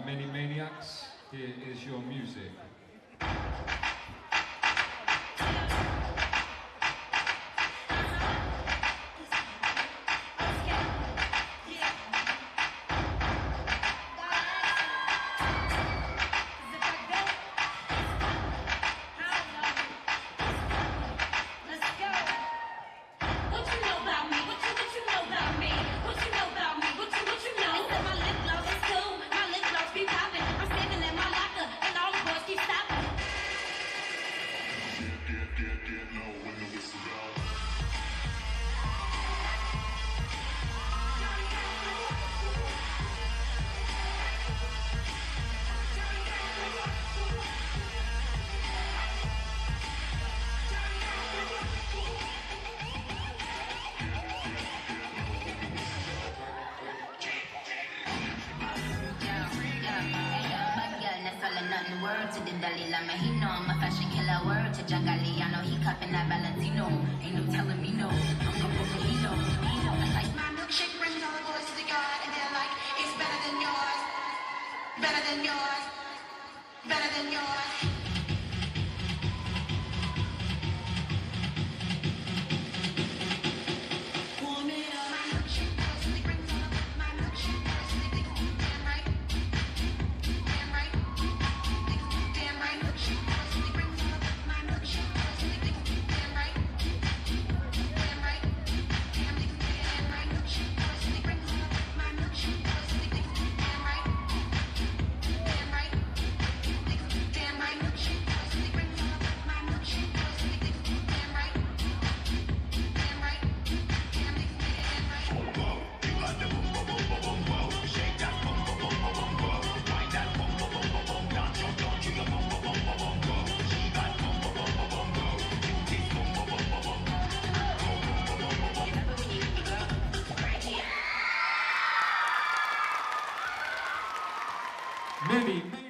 many maniacs. Here is your music. Nothing word to the Dalila Mahino. I'm a fashion killer word to Jangali. I know he cupping that Valentino. Ain't no telling me no. I'm gonna put he know. I like my milkshake brings all the boys to the yard, and they're like, it's better than yours, better than yours, better than yours. Many